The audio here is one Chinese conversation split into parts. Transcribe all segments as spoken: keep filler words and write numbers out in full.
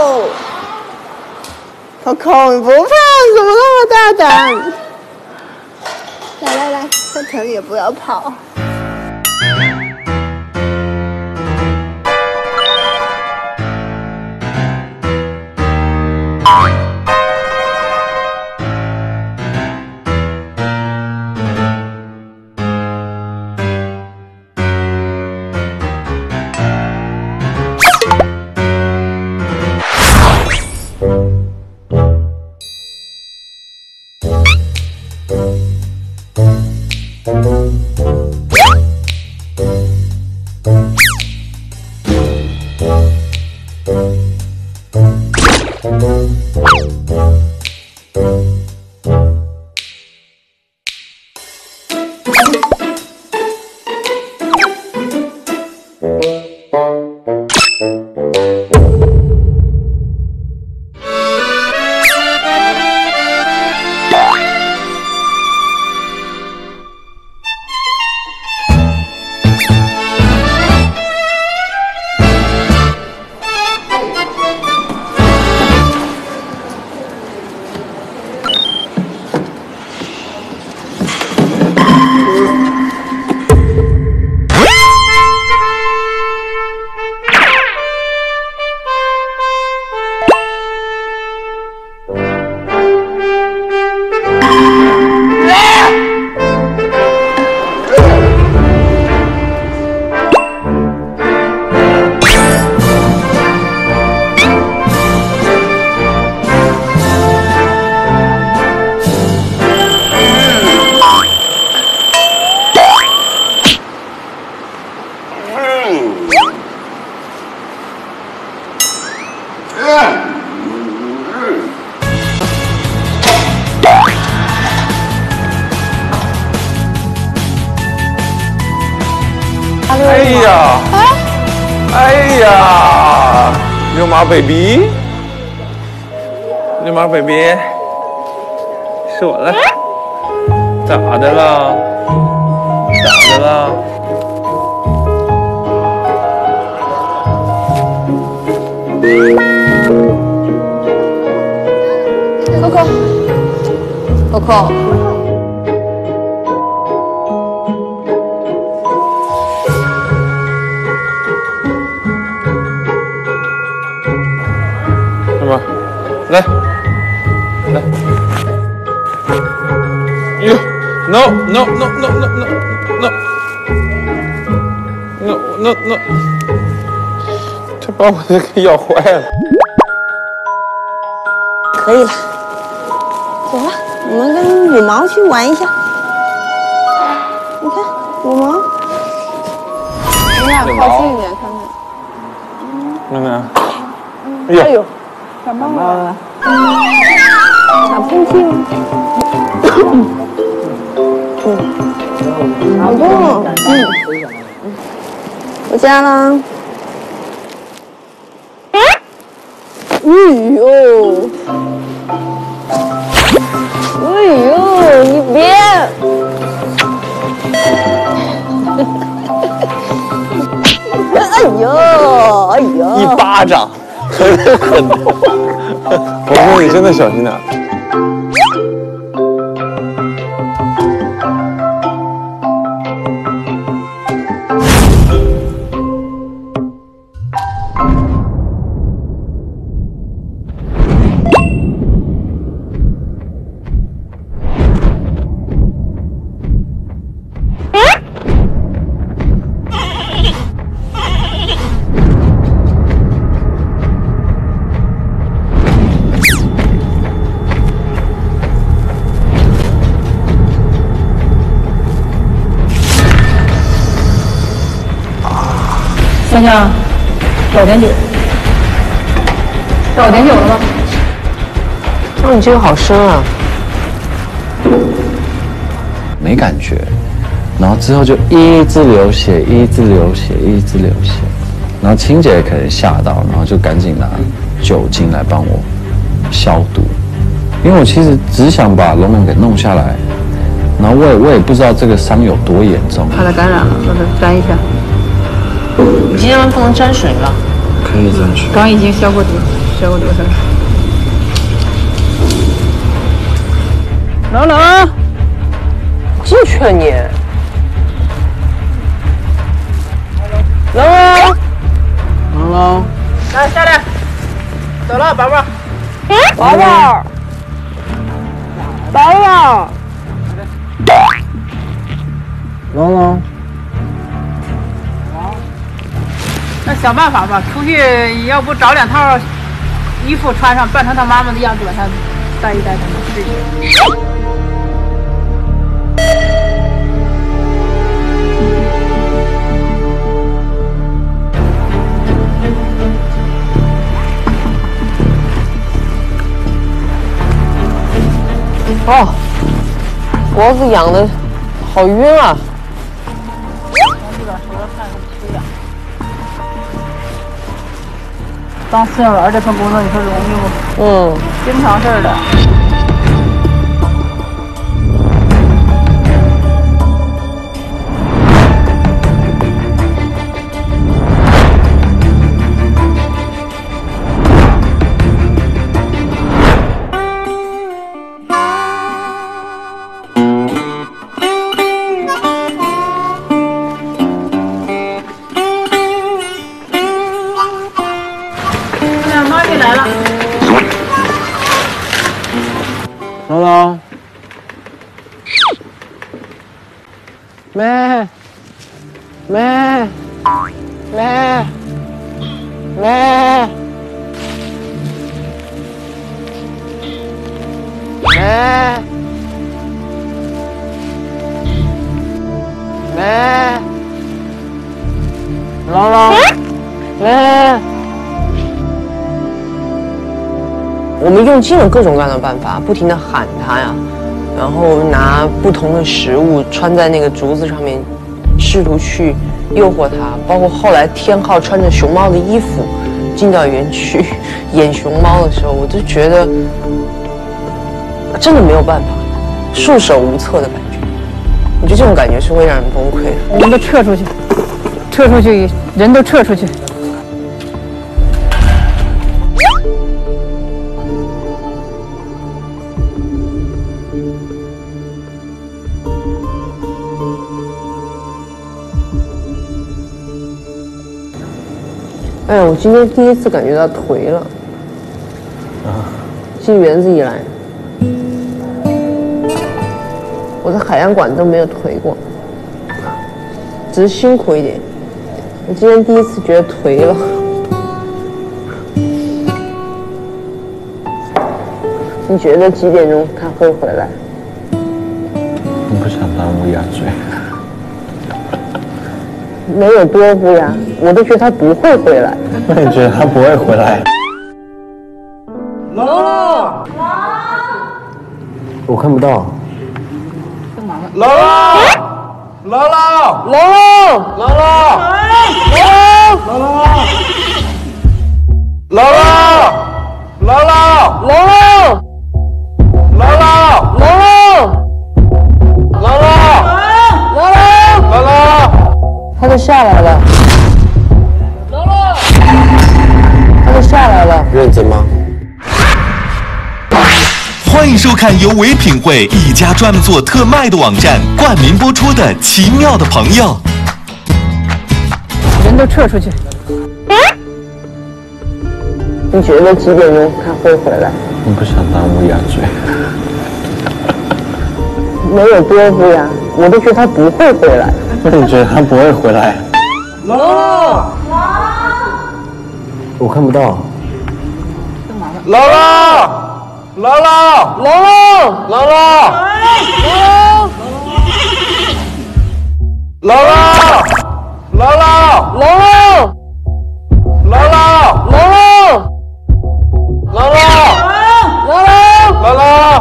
Coco， 你不怕？怎么那么大胆？来来来，在盆里也不要跑。 哎呀！哎呀！六毛 baby， 六毛 baby， 是我的，咋的了？咋的了？ Coco Coco。 来，来，哟 ，no no no no no no no no no no， 这把我这给咬坏了。 可以了，走了，我们跟五毛去玩一下。你看五毛，你俩靠近一点看看。 那个， 哎呦。感冒了，打喷嚏吗？嗯，好痛，嗯，回家了。哎呦，哎呦，你别，哎呦，哎呦， 一巴掌。狠狠的，我说你真的小心点。 香香，找点酒，找点酒了吗？ 哦，你这个好深啊！ 没感觉，然后之后就一直流血，一直流血，一直流血，然后青姐可能吓到，然后就赶紧拿酒精来帮我消毒，因为我其实只想把龙龙给弄下来，然后我也我也不知道这个伤有多严重。 怕它感染了，让它沾一下。 你今天不能沾水了。 可以沾水。 刚已经消过毒。 学过这个事儿。冷冷， 就劝你。冷冷， 冷冷， 来下来，走了，宝宝。 宝宝，宝宝， 冷冷， 那想办法吧，出去要不找两套衣服穿上，扮成他妈妈的样子，把他带一带，他们试一试。 哦，脖子痒的好晕啊！ 当饲养员这份工作，你说容易吗？ 嗯， 经常事儿的。来了， 冷冷，妹，妹，妹，妹，妹，妹，冷冷，妹。 我们用尽了各种各样的办法，不停地喊他呀，然后拿不同的食物穿在那个竹子上面，试图去诱惑他。包括后来天浩穿着熊猫的衣服进到园区演熊猫的时候，我就觉得真的没有办法，束手无策的感觉。我觉得这种感觉是会让人崩溃的。 人都撤出去，撤出去，人都撤出去。 哎呀，我今天第一次感觉到颓了。啊！进园子以来，我在海洋馆都没有颓过，只是辛苦一点。我今天第一次觉得颓了。你觉得几点钟他会回来？ 你不想当乌鸦嘴？ 没有多乌鸦，我都觉得他不会回来。 那你觉得他不会回来？ 冷冷， 我看不到。 冷冷，冷冷， 冷冷， 冷冷，冷冷，冷冷，冷冷，冷冷， 冷冷， 冷冷， 冷冷， 冷冷， 冷冷， 冷冷， 他就下来了。冷冷，他就下来了。 认真吗？ 欢迎收看由唯品会一家专门做特卖的网站冠名播出的《奇妙的朋友》。 人都撤出去。 你觉得几点钟他会回来？ 你不想当乌鸦嘴？ 没有多乌鸦，我都觉得他不会回来。 那你觉得他不会回来？ 冷冷， 我看不到。 冷冷，冷冷， 冷冷， 冷冷，冷冷，冷冷，冷冷， 冷冷， 冷冷， 冷冷， 冷冷， 冷冷， 冷冷，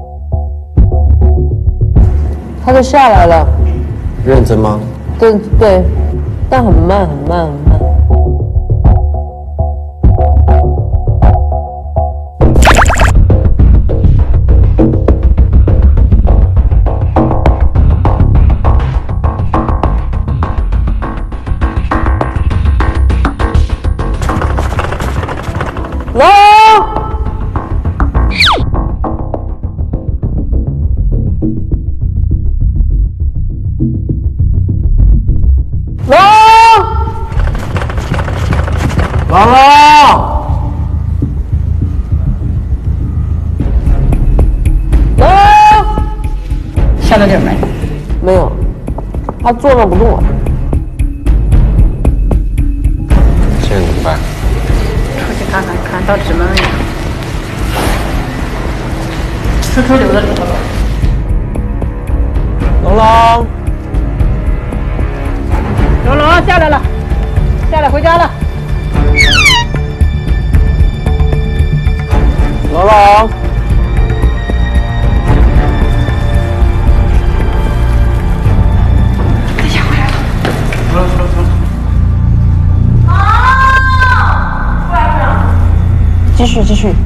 他就下来了。 认真吗？ 对对，但很慢很慢很慢。来。 看到地儿没？ 没有，他坐那不动了。 现在怎么办？ 出去看看，看到纸门没有？车车留在里头了。 龙龙， 龙龙下来了，下来回家了。 龙龙。 继续继续。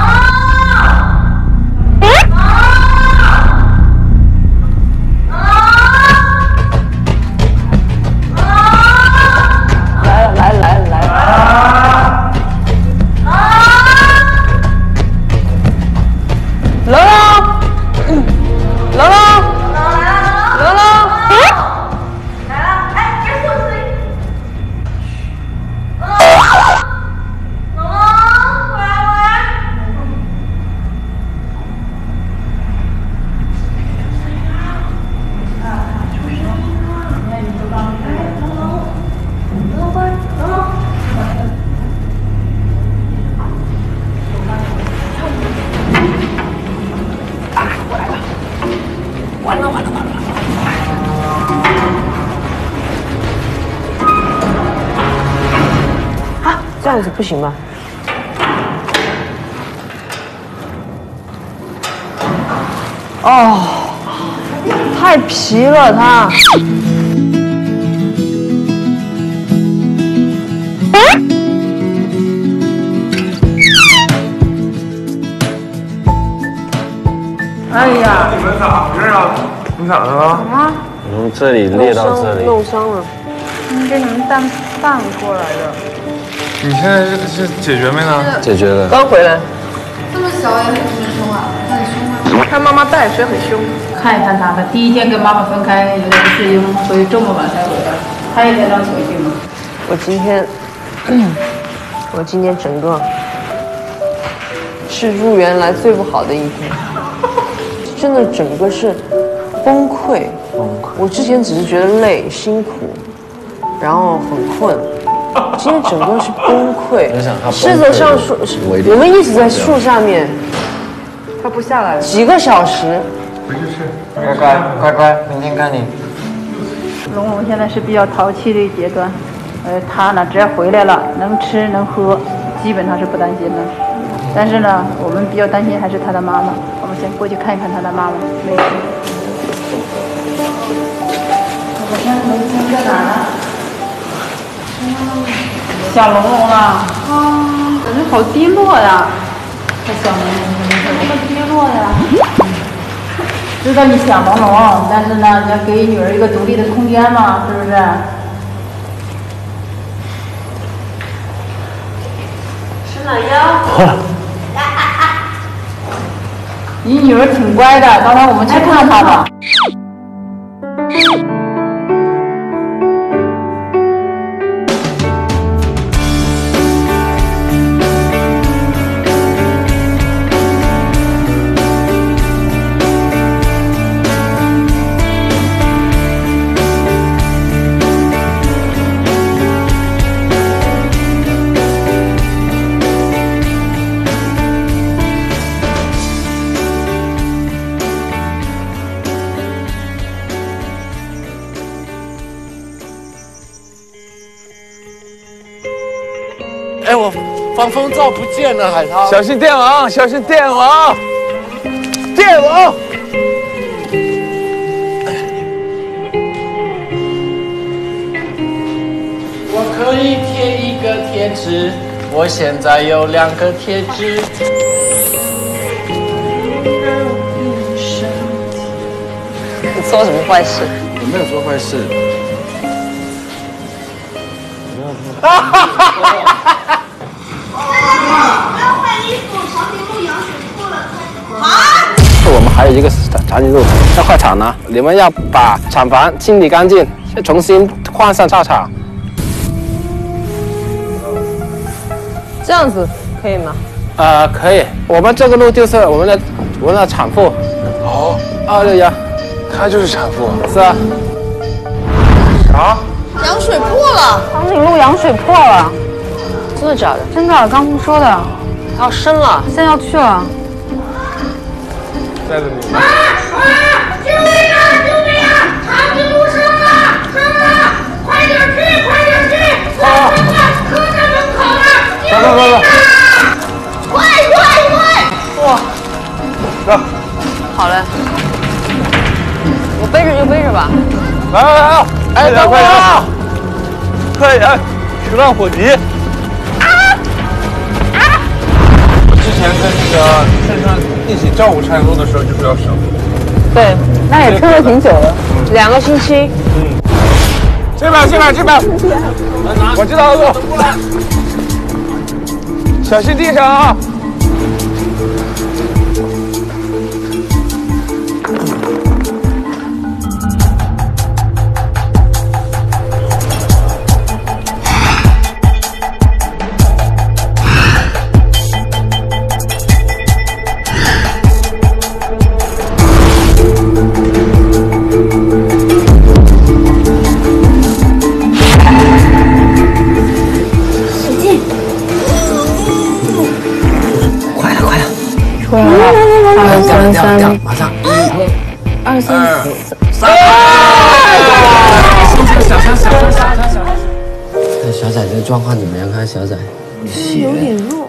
来了来了来了来了！龙龙，龙龙，龙龙，来了！哎，别说声音。这样子不行吗？哦，太皮了它。 哎呀， 你们咋回事啊？你咋的了？ 从这里裂到这里， 弄伤了。 嗯，给你们带饭过来的。 你现在是是解决没呢？ 解决了。 刚回来。 这么小也很凶啊，很凶啊。 看妈妈带，所以很凶。 看一看他，他第一天跟妈妈分开有点不适应，所以这么晚才回来。他也在当球去吗？ 我今天，我今天整个是入园来最不好的一天，真的整个是崩溃。崩溃。我之前只是觉得累、辛苦，然后很困。 今天整个是崩溃，狮子上树，我们一直在树下面，它不下来，几个小时。 回去吃， 乖乖乖乖，明天看你。 龙龙现在是比较淘气的阶段，呃，他呢只要回来了，能吃能喝，基本上是不担心的。但是呢，我们比较担心还是他的妈妈。我们先过去看一看他的妈妈，没事。我现在没听在哪呢？ 小龙龙了啊，感觉好低落呀！这小龙龙怎么这么低落呀？知道你想龙龙，但是呢，你要给女儿一个独立的空间嘛，是不是？吃奶药。你女儿挺乖的，刚才我们去看她了。 哎，我防风罩不见了，海涛。 小心电网，小心电网，电网。 我可以贴一个贴纸，我现在有两个贴纸。 你做什么坏事？ 我没有做坏事。 不要换衣服，长颈鹿羊水吐了太啊！ 我们还有一个长颈鹿要换场呢，你们要把厂房清理干净，重新换上草场。 这样子可以吗？ 呃，可以。我们这个路就是我们的我们的产妇。哦。二六幺。 她就是产妇。 是啊。 啥？ 羊水破了， 长颈鹿羊水破了。 真的假的？ 真的，刚不说的。 它要生了， 现在要去了。 带着你。 啊啊！救命啊！救命啊！长颈鹿生了，生了！快点去，快点去！啊！车在门口了！ 走走走走！ 快快快！ 哇！ 走。 好嘞。我背着就背着吧。 来来来！哎，快点啊！快点！十万火急！之前跟那个顺顺一起照顾长颈鹿的时候，就是要生。 对，那也撑了挺久了，两个星期。 嗯。这边，这边，这边。我知道了，过来。小心地上啊！ 二三三， 马上， 二三四， 三。小小小小小小小。小仔这个状况怎么样？看小仔， 有点弱。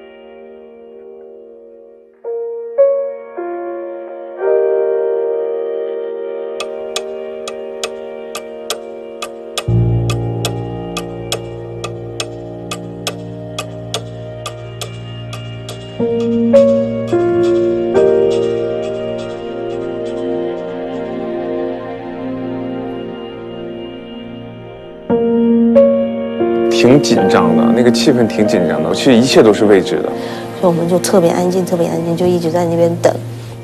挺紧张的，那个气氛挺紧张的，其实一切都是未知的。 所以我们就特别安静，特别安静，就一直在那边等。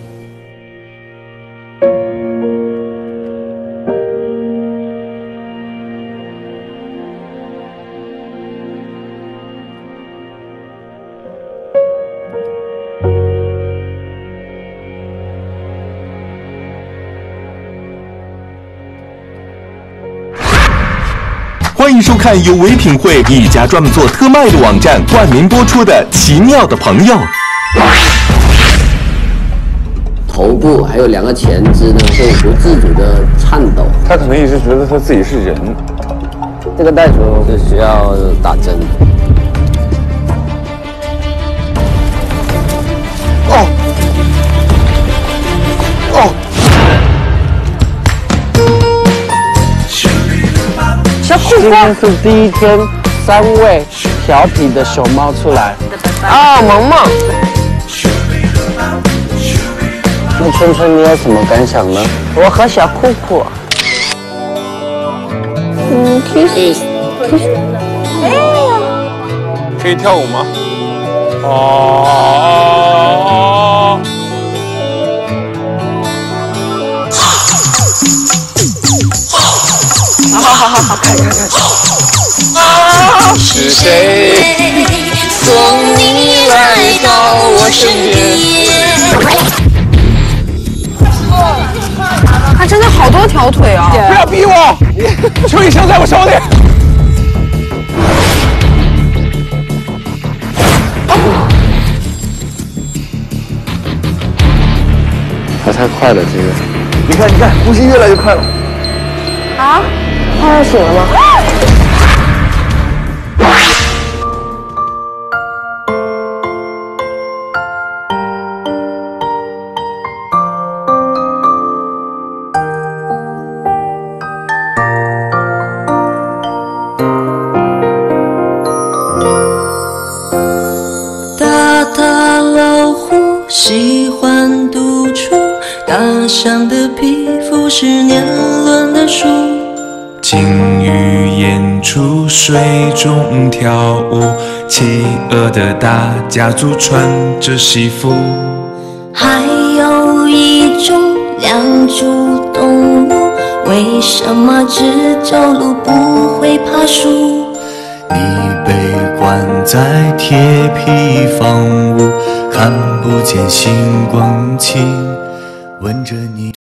欢迎收看由唯品会一家专门做特卖的网站冠名播出的《奇妙的朋友》。 头部还有两个前肢呢，会不自主的颤抖。 他可能一直觉得他自己是人。 这个袋鼠是需要打针。 哦哦。 小酷今天是第一天，三位调皮的熊猫出来。 啊，萌萌。 那春春，你有什么感想呢？ 我和小酷酷。嗯 ，kiss kiss。哎呀。 可以跳舞吗？哦。 好好好好，看看看。 啊！是谁送你来到我身边？ 他真的好多条腿啊！ 不要逼我，邱医生在我手里。 他太快了，这个。 你看，你看，呼吸越来越快了。 啊，他要醒了吗？ 大大老虎喜欢独处，大象的皮肤是年轮的树。 鲸鱼演出水中跳舞，企鹅的大家族穿着西服。 还有一种两足动物，为什么只走路不会爬树？ 你被关在铁皮房屋，看不见星光，请问着你。